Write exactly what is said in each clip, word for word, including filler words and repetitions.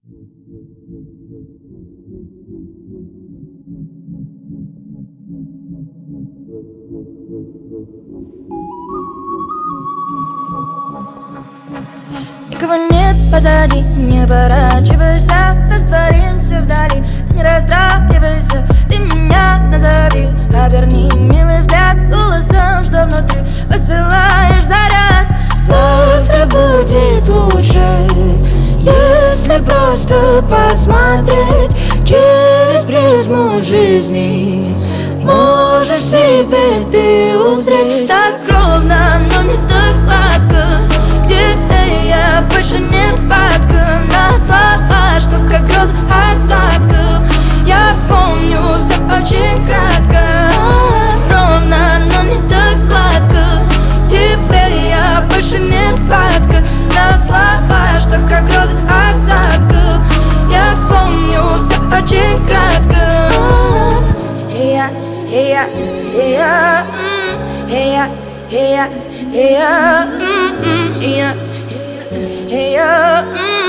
Никого нет позади, не поворачивайся, растворимся вдали. Ты не расстраивайся, ты меня назови. Оберни милый взгляд голосом, что внутри посылаешь заряд. Завтра будет лучше, если просто посмотреть через призму жизни. Можешь себе ты узреть. Так ровно, но не так гладко. Где-то я больше не падка на слова, что как гроз осадков. Я вспомню все очень кратко. Ровно, но не так гладко. Теперь я больше не падка на слова, что как гроз осадков. Я вспомню все очень кратко. И я, и я, и я, и я, и я, и я, и я, и я.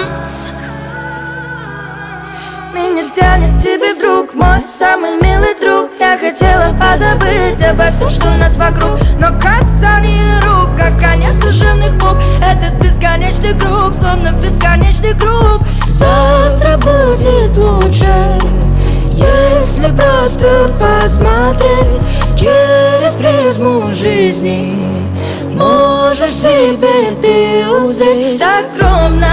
Меня тянет к тебе вдруг, мой самый милый друг. Я хотела позабыть обо всем, что у нас вокруг, но касание рук, как конец душевных мук. Этот бесконечный круг, словно бесконечный круг. Завтра будет лучше, если просто посмотреть через призму жизни. Можешь себе ты узреть. Так ровно,